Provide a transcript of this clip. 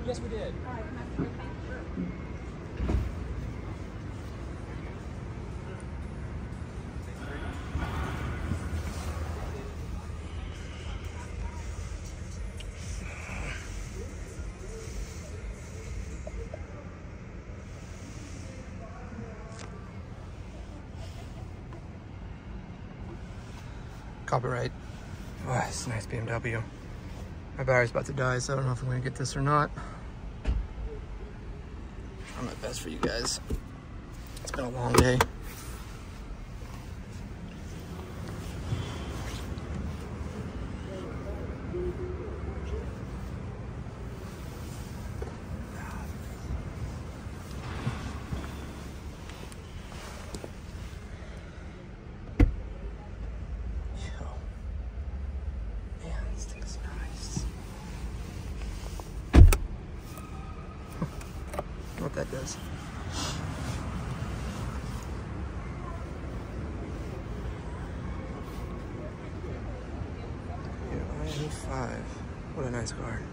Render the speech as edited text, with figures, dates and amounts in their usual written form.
Yes, we did. Copyright. Oh, it's a nice BMW. My battery's about to die, so I don't know if I'm gonna get this or not. Try my best for you guys. It's been a long day. What that does. Yeah, I-5. What a nice car.